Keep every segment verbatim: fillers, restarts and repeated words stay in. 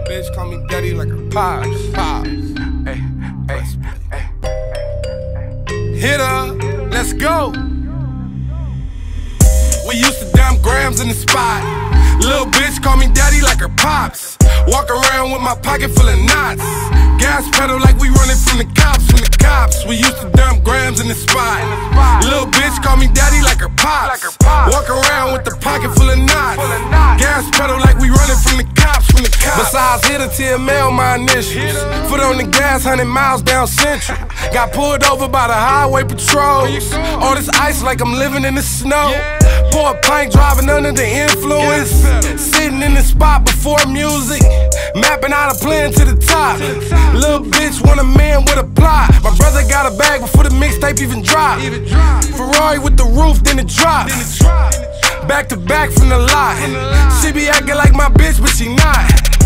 bitch call me daddy like her pops. Pops. Hey, hey, hey. Hit her, let's go. We used to dump grams in the spot. Little bitch call me daddy like her pops. Walk around with my pocket full of knots. Gas pedal like we running from the cops, from the cops. We used to dump grams in the spot. Little bitch call me daddy like her pops. Walk around with the pocket full of knots. Gas pedal like we running from the cops, from the cops. Besides hit a T M L, my initials. Foot on the gas, hundred miles down Central. Got pulled over by the highway patrol. All this ice like I'm living in the snow. Pour a pint driving under the influence. Sitting in the spot before music. Mapping out a plan to the top. Little bitch want a man with a plot. My brother got a bag before the mixtape even dropped. Ferrari with the roof, then it drops. Back to back from the lot. She be acting like my bitch, but she not.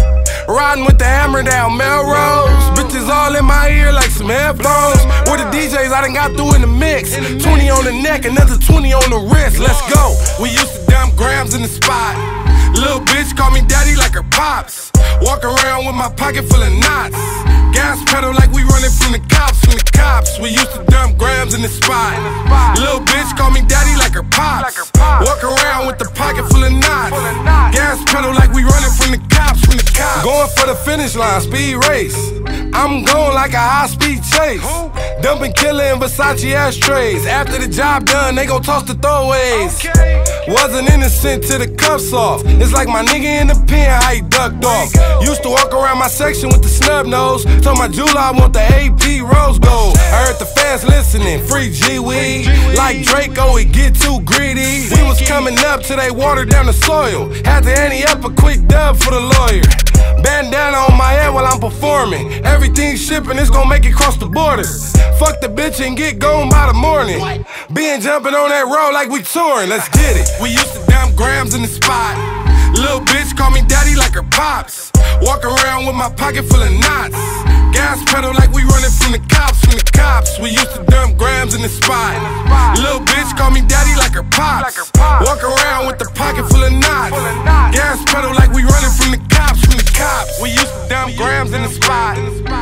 Riding with the hammer down Melrose. Bitches all in my ear like some headphones. With the D Js I done got through in the mix. Twenty on the neck, another twenty on the wrist. Let's go. We used to dump grams in the spot. Little bitch call me daddy like her pops. Walk around with my pocket full of knots. Gas pedal like we running from the cops, from the cops. We used to dump grams in the spot. Little bitch call me daddy like her pops. Walk around with the pocket full of knots. Gas pedal like we running from the cops, from the cops. Going for the finish line, speed race. I'm going like a high-speed chase. Dumping killer in Versace ashtrays. After the job done, they gon' toss the throwaways. Wasn't innocent till the cuffs off. It's like my nigga in the pen, how he ducked off. Used to walk around my section with the snub nose. Told my jeweler I want the A P rose gold. I heard the fans listening, free G-Weed. Like Draco, it get too greedy. We was coming up till they watered down the soil. Had to ante up a quick dub for the lawyer. Bandana on my head while I'm performing. Everything shipping, it's gon' make it cross the border. Fuck the bitch and get gone by the morning. Being jumping on that road like we touring, let's get it. We used to dump grams in the spot. Little bitch call me daddy like her pops. Walk around with my pocket full of knots. Gas pedal like we running from the cops, from the cops. We used to dump grams in the spot. Little bitch call me daddy like her pops. Walk around with the pocket full of knots. Gas pedal like we running from the cops, from the cops. We used to dump grams in the spot.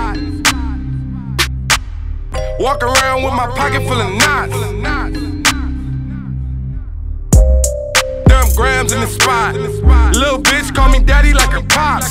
Walk around with my pocket full of knots. Dump grams in the spot. Little bitch call me daddy like her pops.